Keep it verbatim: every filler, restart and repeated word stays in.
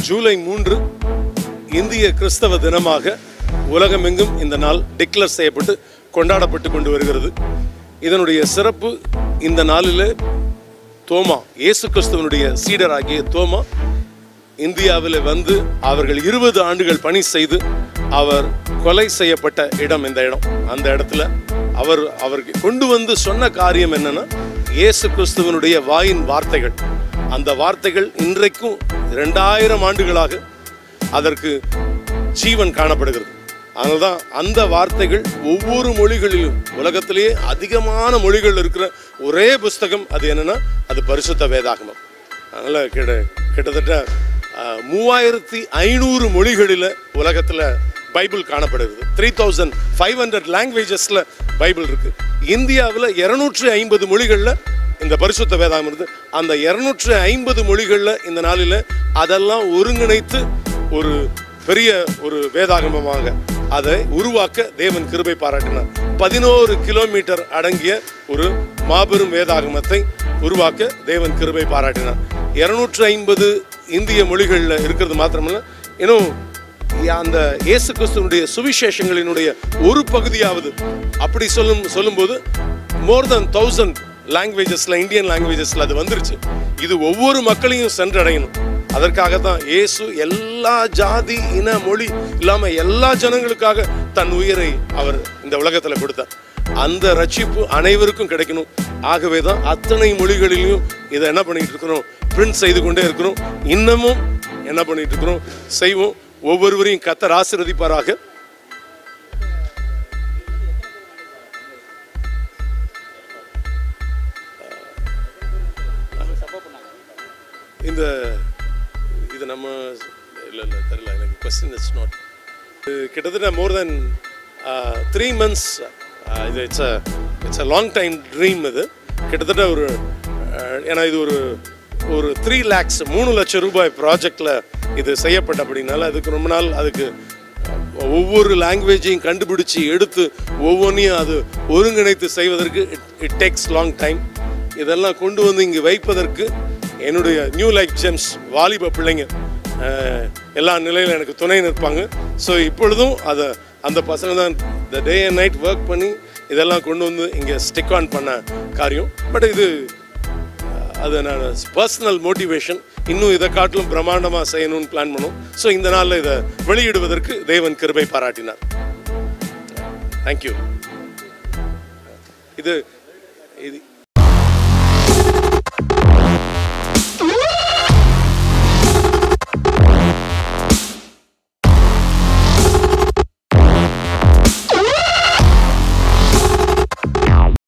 ஜூலை மூன்று இந்திய கிறிஸ்தவ தினமாக உலகமெங்கும் இந்த நாள் டிக்ளேர் செய்யப்பட்டு கொண்டாடப்பட்டு கொண்டு வருகிறது. இதனுடைய சிறப்பு, இந்த நாளில் தோமா, இயேசு கிறிஸ்துவனுடைய சீடராகிய தோமா இந்தியாவில் வந்து அவர்கள் இருபது ஆண்டுகள் பணி செய்து அவர் கொலை செய்யப்பட்ட இடம் இந்த இடம். அந்த இடத்துல அவர் அவருக்கு கொண்டு வந்து சொன்ன காரியம் என்னன்னா, இயேசு கிறிஸ்துவனுடைய வாயின் வார்த்தைகள். அந்த வார்த்தைகள் இன்றைக்கும் இரண்டாயிரம் ஆண்டுகளாக அதற்கு ஜீவன் காணப்படுகிறது. அதனால்தான் அந்த வார்த்தைகள் ஒவ்வொரு மொழிகளிலும், உலகத்திலேயே அதிகமான மொழிகள் இருக்கிற ஒரே புஸ்தகம் அது என்னன்னா, அது பரிசுத்த வேதாகமம். அதனால கிட்ட கிட்டத்தட்ட மூவாயிரத்தி ஐநூறு மொழிகளில் உலகத்தில் பைபிள் காணப்படுகிறது. த்ரீ தௌசண்ட் ஃபைவ் ஹண்ட்ரட் லாங்குவேஜஸ்ல பைபிள் இருக்கு. இந்தியாவில் இருநூற்றி ஐம்பது மொழிகளில் இந்த பரிசுத்த வேதாகமம் இருக்கு. அந்த இருநூற்றி ஐம்பது மொழிகளில் இந்த நாளில் அதெல்லாம் ஒருங்கிணைத்து ஒரு பெரிய ஒரு வேதாகமமாக அதை உருவாக்க தேவன் கிருபை பாராட்டினார். பதினோரு கிலோமீட்டர் அடங்கிய ஒரு மாபெரும் வேதாகமத்தை உருவாக்க தேவன் கிருபை பாராட்டினார். இருநூற்றி ஐம்பது இந்திய மொழிகளில் இருக்கிறது மாத்திரமல்ல, இன்னும் அந்த இயேசு கிறிஸ்துவனுடைய சுவிசேஷங்களினுடைய ஒரு பகுதியாவது அப்படி சொல்லும் சொல்லும்போது மோர் தென் தௌசண்ட் லாங்குவேஜஸ்ல, இந்தியன் லாங்குவேஜஸ்ல அது வந்துருச்சு. இது ஒவ்வொரு மக்களையும் சென்றடையணும். அதற்காக தான் இயேசு எல்லா ஜாதி இன மொழி இல்லாம எல்லா ஜனங்களுக்காக தன் உயிரை அவர் இந்த உலகத்துல கொடுத்தார். அந்த ரட்சிப்பு அனைவருக்கும் கிடைக்கணும். ஆகவே தான் அத்தனை மொழிகளிலும் இதை என்ன பண்ணிட்டு இருக்கிறோம், பிரிண்ட் செய்து கொண்டே இருக்கிறோம். இன்னமும் என்ன பண்ணிட்டு இருக்கிறோம், செய்வோம். ஒவ்வொருவரையும் கர்த்தர் ஆசீர்வதிப்பாராக. இந்த இது நம்ம இல்லை இல்லை தெரியல எனக்கு கொஸ்டின் இட்ஸ் நாட் கிட்டத்தட்ட மோர் தென் த்ரீ மந்த்ஸ் இது it's a it's a long time dream. இது கிட்டத்தட்ட ஒரு ஏன்னா இது ஒரு ஒரு த்ரீ லேக்ஸ் மூணு லட்சம் ரூபாய் ப்ராஜெக்டில் இது செய்யப்பட்ட அப்படின்னால அதுக்கு ரொம்ப நாள் அதுக்கு ஒவ்வொரு லாங்குவேஜையும் கண்டுபிடிச்சி எடுத்து ஒவ்வொன்றையும் அது ஒருங்கிணைத்து செய்வதற்கு it it takes long time. இதெல்லாம் கொண்டு வந்து இங்கே வைப்பதற்கு என்னுடைய நியூ லைஃப் ஜெம்ஸ் வாலிப பிள்ளைங்க எல்லா நிலையிலும் எனக்கு துணை நிற்பாங்க. ஸோ இப்பொழுதும் அதை அந்த பசங்க தான் the day and night work பண்ணி இதெல்லாம் கொண்டு வந்து இங்கே ஸ்டிக் ஆன் பண்ண காரியம். பட் இது அது நான் பர்சனல் மோட்டிவேஷன், இன்னும் இதை காட்டிலும் பிரம்மாண்டமாக செய்யணும்னு பிளான் பண்ணும். ஸோ இந்த நாளில் இதை வெளியிடுவதற்கு தேவன் கிருபை பாராட்டினார். தேங்க்யூ. இது இது